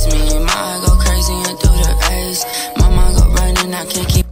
me. My eye go crazy and through the race. My mind go running, I can't keep